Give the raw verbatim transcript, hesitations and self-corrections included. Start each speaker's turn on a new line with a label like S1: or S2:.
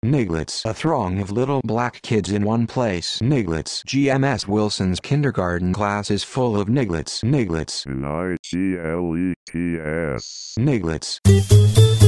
S1: Niglets, a throng of little black kids in one place. Niglets. G M S Wilson's kindergarten class is full of Niglets. Niglets.
S2: N I G L E T S.
S1: Niglets.